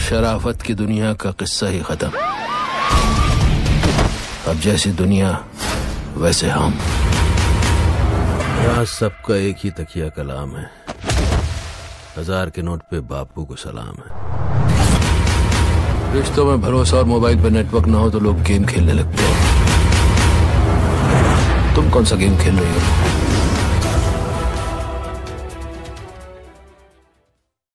शराफत की दुनिया का किस्सा ही खत्म। अब जैसी दुनिया वैसे हम। यहाँ सबका एक ही तकिया कलाम है। 1000 के नोट पे बापू को सलाम है। रिश्तों में भरोसा और मोबाइल पे नेटवर्क ना हो तो लोग गेम खेलने लगते हैं। तुम कौन सा गेम खेल रही हो?